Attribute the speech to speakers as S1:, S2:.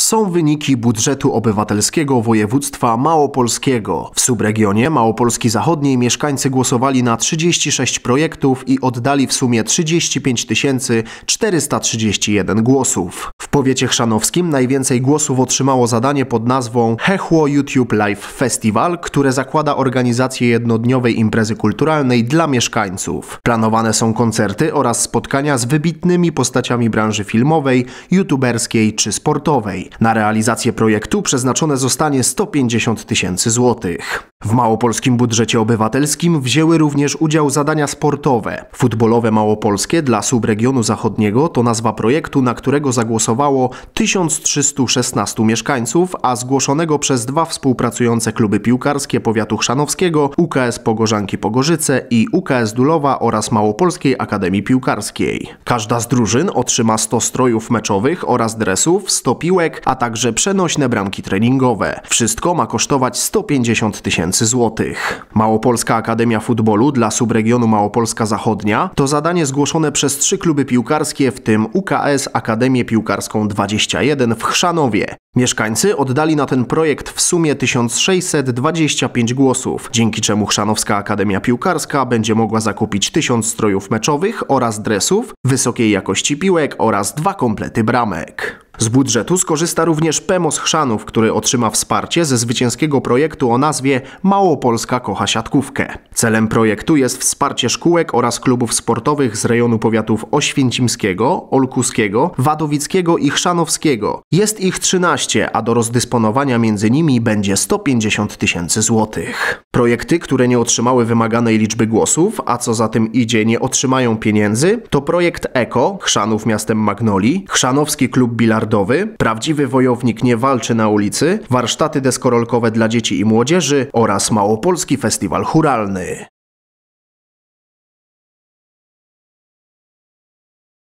S1: są wyniki budżetu obywatelskiego województwa małopolskiego. W subregionie Małopolski Zachodniej mieszkańcy głosowali na 36 projektów i oddali w sumie 35 431 głosów. W powiecie chrzanowskim najwięcej głosów otrzymało zadanie pod nazwą Hechło YouTube Live Festival, które zakłada organizację jednodniowej imprezy kulturalnej dla mieszkańców. Planowane są koncerty oraz spotkania z wybitnymi postaciami branży filmowej, youtuberskiej czy sportowej. Na realizację projektu przeznaczone zostanie 150 000 złotych. W małopolskim budżecie obywatelskim wzięły również udział zadania sportowe. Futbolowe Małopolskie dla subregionu zachodniego to nazwa projektu, na którego zagłosowało 1316 mieszkańców, a zgłoszonego przez dwa współpracujące kluby piłkarskie powiatu chrzanowskiego, UKS Pogorzanki Pogorzyce i UKS Dulowa oraz Małopolskiej Akademii Piłkarskiej. Każda z drużyn otrzyma 100 strojów meczowych oraz dresów, 100 piłek, a także przenośne bramki treningowe. Wszystko ma kosztować 150 000 złotych. Małopolska Akademia Futbolu dla subregionu Małopolska Zachodnia to zadanie zgłoszone przez 3 kluby piłkarskie, w tym UKS Akademię Piłkarską 21 w Chrzanowie. Mieszkańcy oddali na ten projekt w sumie 1625 głosów, dzięki czemu Chrzanowska Akademia Piłkarska będzie mogła zakupić 1000 strojów meczowych oraz dresów, wysokiej jakości piłek oraz 2 komplety bramek. Z budżetu skorzysta również PEMOS Chrzanów, który otrzyma wsparcie ze zwycięskiego projektu o nazwie Małopolska kocha siatkówkę. Celem projektu jest wsparcie szkółek oraz klubów sportowych z rejonu powiatów oświęcimskiego, olkuskiego, wadowickiego i chrzanowskiego. Jest ich 13, a do rozdysponowania między nimi będzie 150 000 złotych. Projekty, które nie otrzymały wymaganej liczby głosów, a co za tym idzie nie otrzymają pieniędzy, to projekt EKO, Chrzanów miastem Magnolii, Chrzanowski Klub Bilardowy, Prawdziwy Wojownik nie walczy na ulicy, warsztaty deskorolkowe dla dzieci i młodzieży oraz Małopolski Festiwal Chóralny.